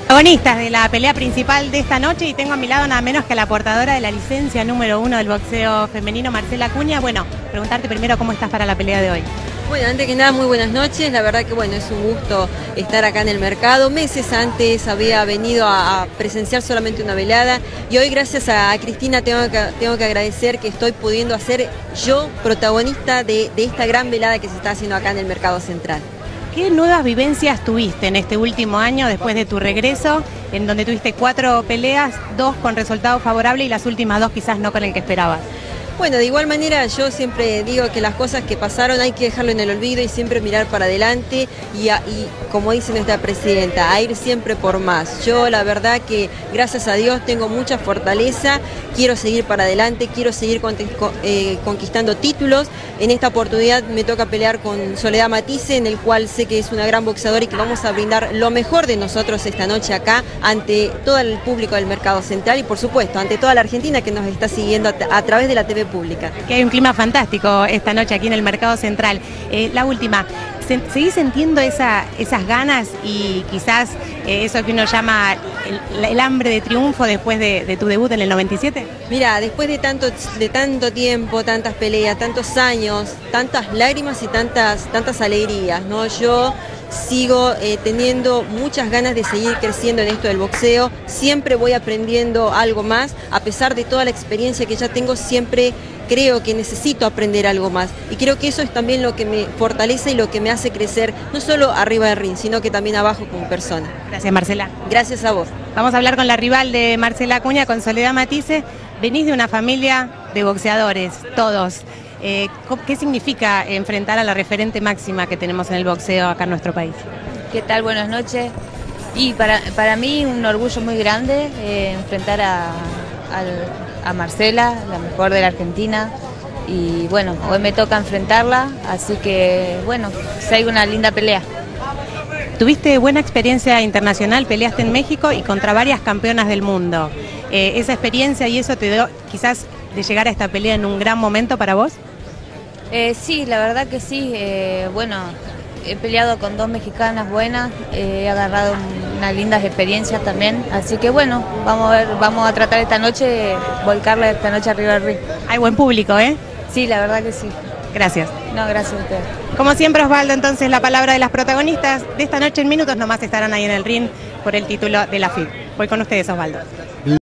Protagonistas de la pelea principal de esta noche, y tengo a mi lado nada menos que a la portadora de la licencia número 1 del boxeo femenino, Marcela Acuña. Bueno, preguntarte primero cómo estás para la pelea de hoy. Bueno, antes que nada, muy buenas noches. La verdad que bueno, es un gusto estar acá en el mercado. Meses antes había venido a presenciar solamente una velada y hoy gracias a Cristina tengo que agradecer que estoy pudiendo hacer yo protagonista de esta gran velada que se está haciendo acá en el Mercado Central. ¿Qué nuevas vivencias tuviste en este último año después de tu regreso, en donde tuviste 4 peleas, 2 con resultado favorable y las últimas 2 quizás no con el que esperabas? Bueno, de igual manera yo siempre digo que las cosas que pasaron hay que dejarlo en el olvido y siempre mirar para adelante y como dice nuestra presidenta, a ir siempre por más. Yo la verdad que gracias a Dios tengo mucha fortaleza, quiero seguir para adelante, quiero seguir conquistando títulos. En esta oportunidad me toca pelear con Soledad Matisse, en el cual sé que es una gran boxeadora y que vamos a brindar lo mejor de nosotros esta noche acá ante todo el público del Mercado Central y por supuesto ante toda la Argentina que nos está siguiendo a través de la TV pública. Que hay un clima fantástico esta noche aquí en el Mercado Central. La última, ¿seguís sintiendo esas ganas y quizás eso que uno llama el hambre de triunfo después de tu debut en el 97? Mira, después de tanto tiempo, tantas peleas, tantos años, tantas lágrimas y tantas alegrías, ¿no? Yo sigo teniendo muchas ganas de seguir creciendo en esto del boxeo, siempre voy aprendiendo algo más, a pesar de toda la experiencia que ya tengo, siempre creo que necesito aprender algo más y creo que eso es también lo que me fortalece y lo que me hace crecer, no solo arriba del ring, sino que también abajo como persona. Gracias, Marcela. Gracias a vos. Vamos a hablar con la rival de Marcela Acuña, con Soledad Matisse. Venís de una familia de boxeadores, todos. ¿Qué significa enfrentar a la referente máxima que tenemos en el boxeo acá en nuestro país? ¿Qué tal? Buenas noches. Y para mí un orgullo muy grande enfrentar a Marcela, la mejor de la Argentina. Y bueno, hoy me toca enfrentarla, así que bueno, sea una linda pelea. Tuviste buena experiencia internacional, peleaste en México y contra varias campeonas del mundo. ¿Esa experiencia y eso te dio quizás de llegar a esta pelea en un gran momento para vos? Sí, la verdad que sí. Bueno, he peleado con 2 mexicanas buenas, he agarrado unas lindas experiencias también, así que bueno, vamos a tratar esta noche, volcarla esta noche arriba del ring. Hay buen público, ¿eh? Sí, la verdad que sí. Gracias. No, gracias a ustedes. Como siempre, Osvaldo, entonces la palabra de las protagonistas de esta noche. En minutos nomás estarán ahí en el ring por el título de la FIB. Voy con ustedes, Osvaldo.